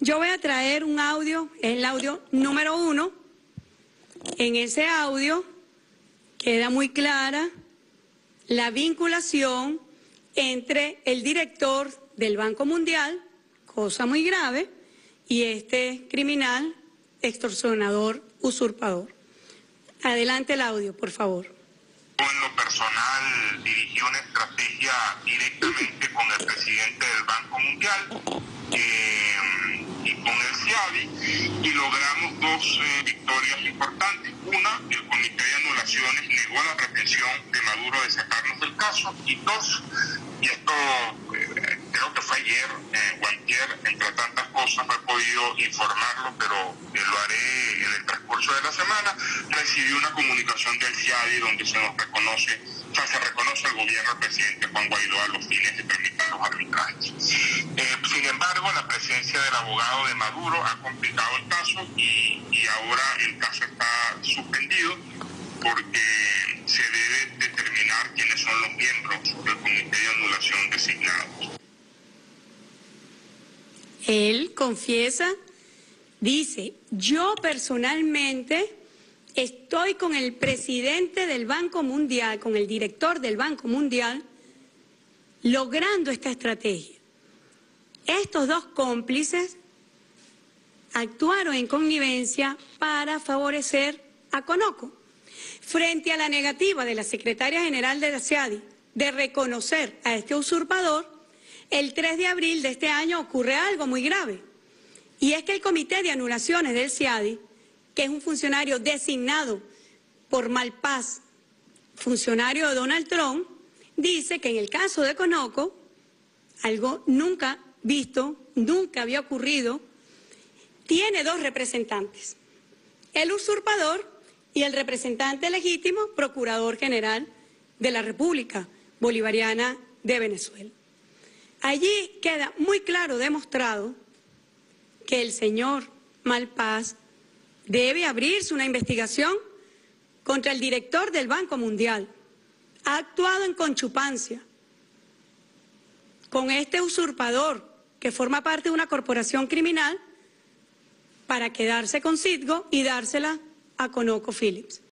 Yo voy a traer un audio, es el audio número 1. En ese audio queda muy clara la vinculación entre el director del Banco Mundial, cosa muy grave, y este criminal extorsionador, usurpador. Adelante el audio, por favor. En lo personal dirigí una estrategia directamente con el presidente del Banco Mundial y con el CIADI, y logramos dos victorias importantes. Una, el Comité de Anulaciones negó la pretensión de Maduro de sacarnos del caso, y dos, y esto creo que fue ayer o antier, entre tantas cosas no he podido informarlo, pero lo haré en el transcurso de la semana, recibí una comunicación del CIADI donde se reconoce al gobierno del presidente Juan Guaidó a los fines de permitir los arbitrajes. Sin embargo, la presencia del abogado de Maduro ha complicado el caso y ahora el caso está suspendido porque se debe determinar quiénes son los miembros del comité de anulación designados. Él confiesa, dice, yo personalmente estoy con el presidente del Banco Mundial, con el director del Banco Mundial, logrando esta estrategia. Estos dos cómplices actuaron en connivencia para favorecer a Conoco. Frente a la negativa de la secretaria general de la CIADI de reconocer a este usurpador, el 3 de abril de este año ocurre algo muy grave. Y es que el Comité de Anulaciones del CIADI, que es un funcionario designado por Malpass, funcionario de Donald Trump, dice que en el caso de Conoco, algo nunca visto, nunca había ocurrido, tiene dos representantes, el usurpador y el representante legítimo, Procurador General de la República Bolivariana de Venezuela. Allí queda muy claro demostrado que el señor Malpass debe abrirse una investigación contra el director del Banco Mundial. Ha actuado en conchupancia con este usurpador que forma parte de una corporación criminal para quedarse con Citgo y dársela a ConocoPhillips.